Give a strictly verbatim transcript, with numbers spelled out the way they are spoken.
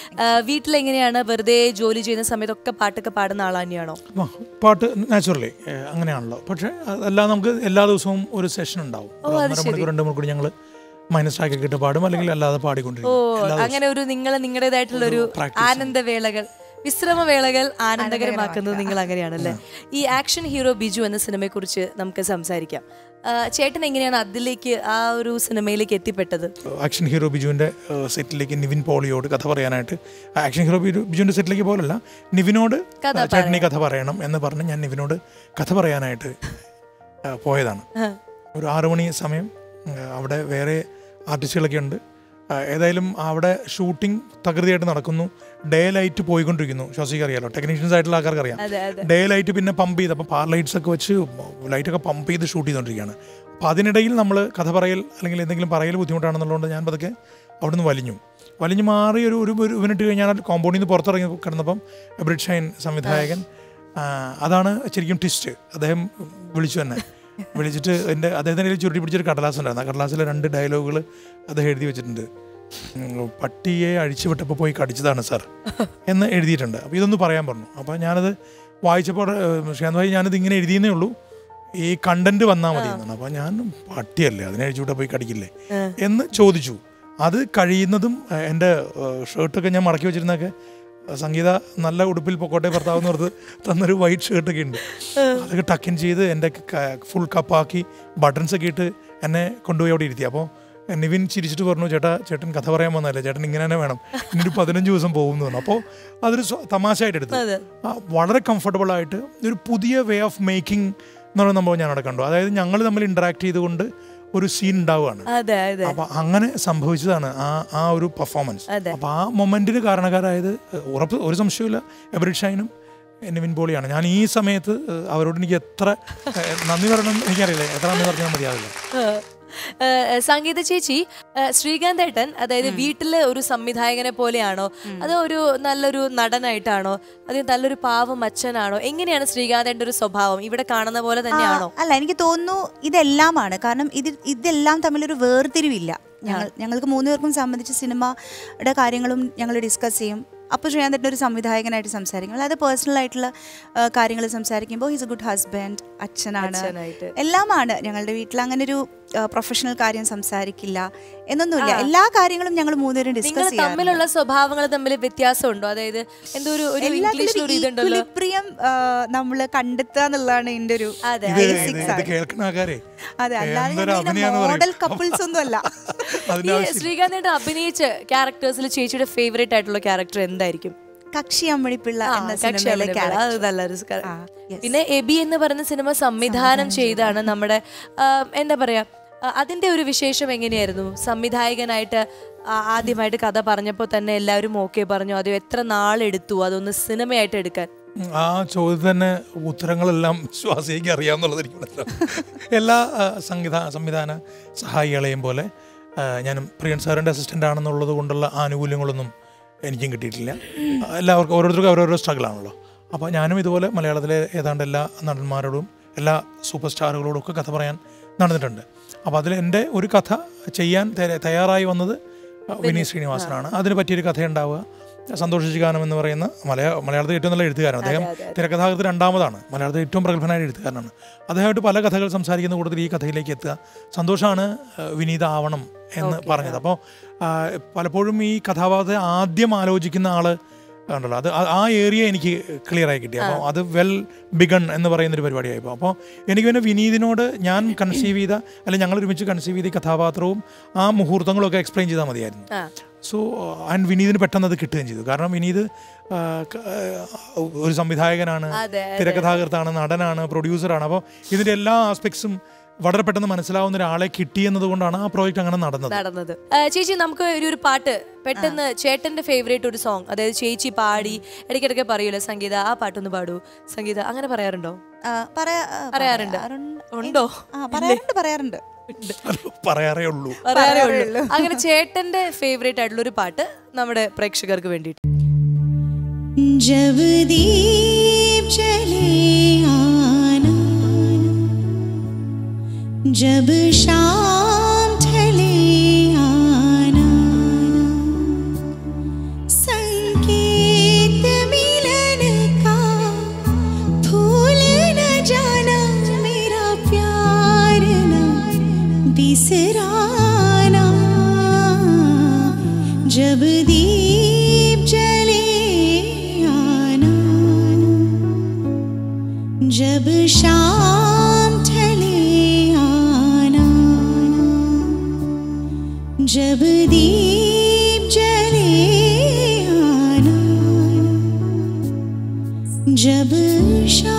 വീട്ടിലെങ്ങനെയാണ് വെറുതെ ജോലി ചെയ്യുന്ന സമയത്തൊക്കെ പാട്ടൊക്കെ പാടുന്ന ആൾ തന്നെയാണോ? പാട്ട് നാച്ചുറലി അങ്ങനെയാണല്ലോ. പക്ഷെ അതെല്ലാം നമുക്ക് എല്ലാ ദിവസവും ഒരു സെഷൻ ഉണ്ടാവും. ഒന്നര മണിക്കൂർ രണ്ട് മണിക്കൂർ ഞങ്ങൾ മൈനസ് ട്രാക്ക് ഇട്ട് പാടും, അല്ലെങ്കിൽ അല്ലാതെ പാടിക്കൊണ്ടിരിക്കും. അങ്ങനെ ഒരു നിങ്ങൾ നിങ്ങളുടേതായിട്ടുള്ള ഒരു ആനന്ദവേളകൾ, വിശ്രമവേളകൾ ആനന്ദകരമാക്കുന്നത് നിങ്ങൾ അങ്ങനെയാണല്ലേ. ഈ ആക്ഷൻ ഹീറോ ബിജു എന്ന സിനിമയെ കുറിച്ച് നമുക്ക് സംസാരിക്കാം. ചേട്ടൻ എങ്ങനെയാണ് അതിലേക്ക് ആ ഒരു സിനിമയിലേക്ക് എത്തിപ്പെട്ടത്? ആക്ഷൻ ഹീറോ ബിജുവിൻ്റെ സെറ്റിലേക്ക് നിവിൻ പോളിയോട് കഥ പറയാനായിട്ട്, ആക്ഷൻ ഹീറോ ബിജു ബിജുവിൻ്റെ സെറ്റിലേക്ക് പോലല്ല, നിവിനോട് ചേട്ടൻ ഈ കഥ പറയണം എന്ന് പറഞ്ഞ് ഞാൻ നിവിനോട് കഥ പറയാനായിട്ട് പോയതാണ്. ഒരു ആറു മണി സമയം. അവിടെ വേറെ ആർട്ടിസ്റ്റുകളൊക്കെ ഉണ്ട്. ഏതായാലും അവിടെ ഷൂട്ടിംഗ് തകൃതിയായിട്ട് നടക്കുന്നു. ഡേ ലൈറ്റ് പോയിക്കൊണ്ടിരിക്കുന്നു. ശ്വാസിക്ക് അറിയാലോ, ടെക്നീഷ്യൻസ് ആയിട്ടുള്ള ആൾക്കാർക്ക് അറിയാം. ഡേ ലൈറ്റ് പിന്നെ പമ്പ് ചെയ്ത്, അപ്പോൾ പാർ ലൈറ്റ്സ് ഒക്കെ വെച്ച് ലൈറ്റൊക്കെ പമ്പ് ചെയ്ത് ഷൂട്ട് ചെയ്തുകൊണ്ടിരിക്കുകയാണ്. അപ്പോൾ അതിനിടയിൽ നമ്മൾ കഥ പറയൽ അല്ലെങ്കിൽ എന്തെങ്കിലും പറയൽ ബുദ്ധിമുട്ടാണെന്നുള്ളതുകൊണ്ട് ഞാൻ പതുക്കെ അവിടുന്ന് വലിഞ്ഞു വലിഞ്ഞു മാറി ഒരു ഒരു മിനിറ്റ് കഴിഞ്ഞാൽ കോമ്പൗണ്ടിൽ നിന്ന് പുറത്തിറങ്ങി കിടന്നപ്പം ബ്രിഡ് ഷൈൻ സംവിധായകൻ, അതാണ് ശരിക്കും ട്വിസ്റ്റ്. അദ്ദേഹം വിളിച്ചു തന്നെ വിളിച്ചിട്ട് എൻ്റെ അദ്ദേഹത്തിൻ്റെ കയ്യിൽ ചുരുട്ടി പിടിച്ചൊരു കടലാസ് ഉണ്ടായിരുന്നു. ആ കടലാസിലെ രണ്ട് ഡയലോഗുകൾ അദ്ദേഹം എഴുതി വെച്ചിട്ടുണ്ട്. പട്ടിയെ അഴിച്ചു വിട്ടപ്പോൾ പോയി കടിച്ചതാണ് സാർ എന്ന് എഴുതിയിട്ടുണ്ട്. അപ്പോൾ ഇതൊന്ന് പറയാൻ പറഞ്ഞു. അപ്പോൾ ഞാനത് വായിച്ചപ്പോൾ ശ്രീകാന്ത് ഭായി ഞാനത് ഇങ്ങനെ എഴുതിയെന്നേ ഉള്ളൂ, ഈ കണ്ടന്റ് വന്നാൽ മതി എന്നാണ്. അപ്പോൾ ഞാൻ പട്ടിയല്ലേ, അതിനെ അഴിച്ചു വിട്ടാൽ പോയി കടിക്കില്ലേ എന്ന് ചോദിച്ചു. അത് കഴിയുന്നതും എൻ്റെ ഷർട്ടൊക്കെ ഞാൻ മടക്കി വെച്ചിരുന്നൊക്കെ സംഗീത നല്ല ഉടുപ്പിൽ പൊക്കോട്ടെ ഭർത്താവ് എന്ന് പറഞ്ഞ് തന്നൊരു വൈറ്റ് ഷർട്ടൊക്കെ ഉണ്ട്. അതൊക്കെ ടക്കിൻ ചെയ്ത് എൻ്റെ ഫുൾ കപ്പാക്കി ബട്ടൺസൊക്കെ ഇട്ട് എന്നെ കൊണ്ടുപോയി അവിടെ ഇരുത്തി. അപ്പോൾ നിവിൻ ചിരിച്ചിട്ട് പറഞ്ഞു, ചേട്ടാ ചേട്ടൻ കഥ പറയാൻ വന്നതല്ലേ, ചേട്ടൻ ഇങ്ങനെ തന്നെ വേണം, ഇന്നൊരു പതിനഞ്ച് ദിവസം പോകുന്നു പറഞ്ഞു. അപ്പോൾ അതൊരു തമാശയായിട്ട് എടുത്തു. വളരെ കംഫർട്ടബിളായിട്ട് ഒരു പുതിയ വേ ഓഫ് മേക്കിംഗ് എന്ന് പറയുന്ന സംഭവം ഞാൻ അവിടെ കണ്ടു. അതായത് ഞങ്ങൾ തമ്മിൽ ഇൻറ്ററാക്ട് ചെയ്തുകൊണ്ട് ഒരു സീൻ ഉണ്ടാവുകയാണ്. അപ്പൊ അങ്ങനെ സംഭവിച്ചതാണ് ആ ആ ഒരു പെർഫോമൻസ്. അപ്പൊ ആ മൊമെന്റിന് കാരണക്കാരായത് ഉറപ്പ് ഒരു സംശയമില്ല ബ്രിഡ് ഷൈനും നിവിൻ പോളിയാണ്. ഞാൻ ഈ സമയത്ത് അവരോട് എനിക്ക് എത്ര നന്ദി പറയണം എനിക്കറിയില്ല, എത്ര നന്ദി പറഞ്ഞാൽ മതിയാവില്ല. സംഗീത ചേച്ചി, ശ്രീകാന്ത് ഏട്ടൻ അതായത് വീട്ടിലെ ഒരു സംവിധായകനെ പോലെയാണോ അതോ ഒരു നല്ലൊരു നടനായിട്ടാണോ അതോ നല്ലൊരു പാവം അച്ഛനാണോ? എങ്ങനെയാണ് ശ്രീകാന്ത് ഏട്ടൻ്റെ ഒരു സ്വഭാവം? ഇവിടെ കാണുന്ന പോലെ തന്നെയാണോ? അല്ല, എനിക്ക് തോന്നുന്നു ഇതെല്ലാമാണ്. കാരണം ഇത് ഇതെല്ലാം തമ്മിലൊരു വേർതിരിവില്ല. ഞങ്ങൾ ഞങ്ങൾക്ക് മൂന്ന് പേർക്കും സംബന്ധിച്ച് സിനിമയുടെ കാര്യങ്ങളും ഞങ്ങൾ ഡിസ്കസ് ചെയ്യും. അപ്പോൾ ശ്രീകാന്തേട്ടൻ ഒരു സംവിധായകനായിട്ട് സംസാരിക്കും, അല്ലാതെ പേഴ്സണൽ ആയിട്ടുള്ള കാര്യങ്ങൾ സംസാരിക്കുമ്പോൾ ഹിസ് എ ഗുഡ് ഹസ്ബൻഡ്, അച്ഛനാണ്, എല്ലാമാണ്. ഞങ്ങളുടെ വീട്ടിൽ അങ്ങനെ ഒരു പ്രൊഫഷണൽ കാര്യം സംസാരിക്കില്ല എന്നൊന്നുമില്ല. എല്ലാ കാര്യങ്ങളും ഞങ്ങൾ മൂന്നുപേരും ഡിസ്കസ് ചെയ്യാം. തമ്മിലുള്ള സ്വഭാവങ്ങൾ തമ്മിൽ വ്യത്യാസമുണ്ടോ? അതായത് എന്തോ ഒരു പ്രിയം നമ്മൾ കണ്ടെത്തുക എന്നുള്ളതാണ് എൻ്റെ ഒരു ബേസിക്സ്. അതെ, അല്ലാതെ മോഡൽ കപ്പിൾസ് ഒന്നും അല്ല. ശ്രീകാന്ത് അഭിനയിച്ച ക്യാരക്ടേഴ്സിൽ ചേച്ചിയുടെ ഫേവറേറ്റ് ആയിട്ടുള്ള ക്യാരക്ടർ എന്തായിരിക്കും? കക്ഷി അമ്മണിപ്പിള്ള എന്ന സിനിമയിലെ ക്യാരക്ടർ. പിന്നെ എബി എന്ന് പറയുന്ന സിനിമ സംവിധാനം ചെയ്താണ് നമ്മുടെ, എന്താ പറയാ, അതിന്റെ ഒരു വിശേഷം എങ്ങനെയായിരുന്നു? സംവിധായകനായിട്ട് ആദ്യമായിട്ട് കഥ പറഞ്ഞപ്പോൾ തന്നെ എല്ലാവരും ഓക്കെ പറഞ്ഞു, അത് എത്ര നാളെടുത്തു അതൊന്ന് സിനിമയായിട്ട് എടുക്കാൻ? ആ ചോദ്യത്തിന് തന്നെ ഉത്തരങ്ങളെല്ലാം ശ്വാസിക്ക് അറിയാമെന്നുള്ളത് എനിക്ക് മനസ്സിലാവും. എല്ലാ സംവിധാ സംവിധാന സഹായികളെയും പോലെ ഞാനും പ്രിയൻ സാറിൻ്റെ അസിസ്റ്റൻ്റ് ആണെന്നുള്ളത് കൊണ്ടുള്ള ആനുകൂല്യങ്ങളൊന്നും എനിക്കും കിട്ടിയിട്ടില്ല. എല്ലാവർക്കും ഓരോരുത്തർക്കും ഓരോരോ സ്ട്രഗിളാണല്ലോ. അപ്പോൾ ഞാനും ഇതുപോലെ മലയാളത്തിലെ ഏതാണ്ട് എല്ലാ നടന്മാരോടും എല്ലാ സൂപ്പർ സ്റ്റാറുകളോടും ഒക്കെ കഥ പറയാൻ നടന്നിട്ടുണ്ട്. അപ്പോൾ അതിൽ എൻ്റെ ഒരു കഥ ചെയ്യാൻ തയ്യാറായി വന്നത് വിനീത് ശ്രീനിവാസനാണ്. അതിന് പറ്റിയൊരു കഥയുണ്ടാവുക. സന്തോഷിച്ച് ഗാനം എന്ന് പറയുന്ന മലയാള മലയാളത്തിൽ ഏറ്റവും നല്ല എഴുത്തുകാരനാണ് അദ്ദേഹം. തിരക്കഥാകൃത്ത് രണ്ടാമതാണ്, മലയാളത്തിൽ ഏറ്റവും പ്രഗത്ഭനായ എഴുത്തുകാരനാണ്. അദ്ദേഹമായിട്ട് പല കഥകൾ സംസാരിക്കുന്ന കൂട്ടത്തിൽ ഈ കഥയിലേക്ക് എത്തുക. സന്തോഷമാണ് വിനീത് ആവണം എന്ന് പറഞ്ഞത്. അപ്പോൾ പലപ്പോഴും ഈ കഥാപാത്രത്തെ ആദ്യം ആലോചിക്കുന്ന ആൾ ഉണ്ടല്ലോ, അത് ആ ഏരിയ എനിക്ക് ക്ലിയർ ആയി കിട്ടി. അപ്പോൾ അത് വെൽ ബിഗൺ എന്ന് പറയുന്നൊരു പരിപാടിയായിപ്പോൾ. അപ്പോൾ എനിക്ക് പിന്നെ വിനീതിനോട് ഞാൻ കൺസീവ് ചെയ്ത അല്ലെങ്കിൽ ഞങ്ങൾ ഒരുമിച്ച് കൺസീവ് ചെയ്ത കഥാപാത്രവും ആ മുഹൂർത്തങ്ങളും ഒക്കെ എക്സ്പ്ലെയിൻ ചെയ്താൽ മതിയായിരുന്നു. സോ ആൻഡ് വിനീതിന് പെട്ടെന്ന് അത് കിട്ടുകയും ചെയ്തു. കാരണം വിനീത് ഒരു സംവിധായകനാണ്, തിരക്കഥാകൃത്താണ്, നടനാണ്, പ്രൊഡ്യൂസറാണ്. അപ്പോൾ ഇതിൻ്റെ എല്ലാ ആസ്പെക്ട്സും വളരെ പെട്ടെന്ന് മനസ്സിലാവുന്ന ഒരാളെ കിട്ടിയെന്നത് കൊണ്ടാണ് ആ പ്രോജക്റ്റ് അങ്ങനെ നടന്നത് നടന്നത് ചേച്ചി, നമുക്ക് ഒരു പാട്ട് പെട്ടെന്ന് ചേട്ടന്റെ ഫേവറേറ്റ് ഒരു സോങ്, അതായത് ചേച്ചി പാടി ഇടയ്ക്കിടയ്ക്ക് പറയൂലേ സംഗീത ആ പാട്ടൊന്ന് പാടൂ സംഗീത, അങ്ങനെ പറയാറുണ്ടോ? പറയാറുണ്ട് ഉണ്ടോ? പറയാറുണ്ട് പറയാറുണ്ട് പറയാറേ ഉള്ളൂ പറയാറേ ഉള്ളൂ അങ്ങനെ ചേട്ടന്റെ ഫേവറേറ്റ് ആയിട്ടുള്ള ഒരു പാട്ട് നമ്മുടെ പ്രേക്ഷകർക്ക് വേണ്ടിയിട്ട്. ജബ് ദീപ് ജലേ ആന जब शाम ढले आना संग जब दीप जले आना, जब शाम